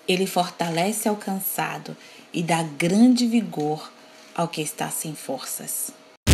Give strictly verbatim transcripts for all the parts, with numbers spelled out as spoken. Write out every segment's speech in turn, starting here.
Ele fortalece ao cansado e dá grande vigor ao que está sem forças.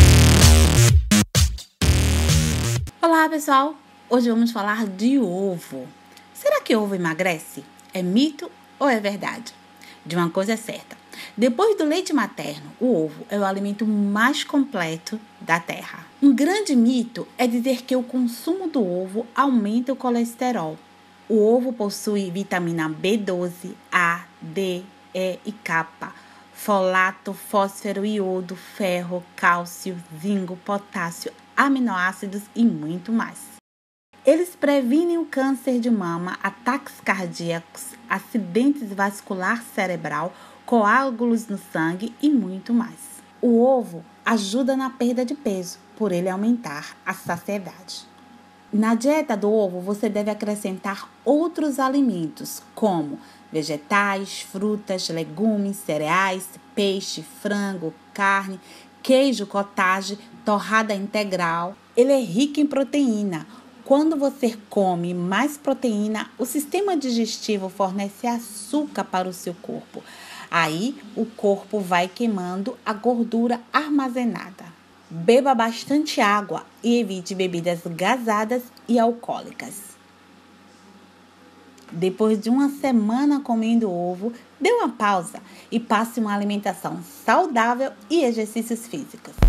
Olá, pessoal! Hoje vamos falar de ovo. Será que ovo emagrece? É mito ou é verdade? De uma coisa é certa. Depois do leite materno, o ovo é o alimento mais completo da Terra. Um grande mito é dizer que o consumo do ovo aumenta o colesterol. O ovo possui vitamina B doze, A, D, E e K, folato, fósforo, iodo, ferro, cálcio, zinco, potássio, aminoácidos e muito mais. Eles previnem o câncer de mama, ataques cardíacos, acidentes vascular cerebral, coágulos no sangue e muito mais. O ovo ajuda na perda de peso, por ele aumentar a saciedade. Na dieta do ovo, você deve acrescentar outros alimentos, como vegetais, frutas, legumes, cereais, peixe, frango, carne, queijo cottage, torrada integral. Ele é rico em proteína. Quando você come mais proteína, o sistema digestivo fornece açúcar para o seu corpo. Aí, o corpo vai queimando a gordura armazenada. Beba bastante água e evite bebidas gasadas e alcoólicas. Depois de uma semana comendo ovo, dê uma pausa e passe uma alimentação saudável e exercícios físicos.